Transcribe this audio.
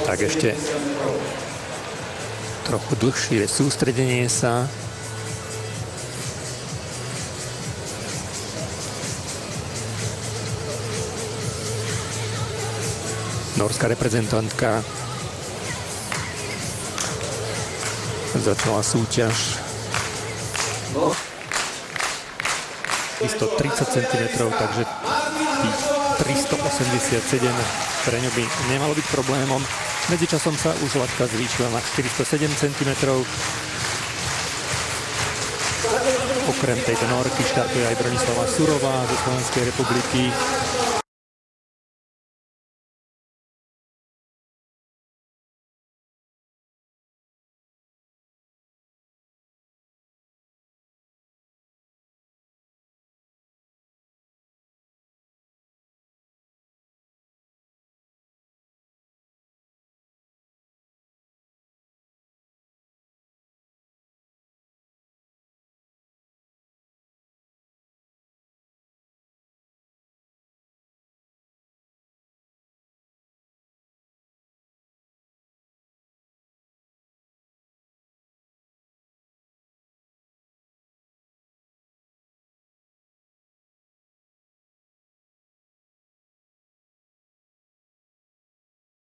Tak ešte trochu dlhšie sústredenie sa. Norská reprezentantka začala súťaž. Isto 30 cm, takže tých 387 pre ňu by nemalo byť problémom. Medzičasom sa už laťka zvýšila na 407 cm. Okrem tejto Norky štartuje aj Bronislava Surová zo Slovenskej republiky.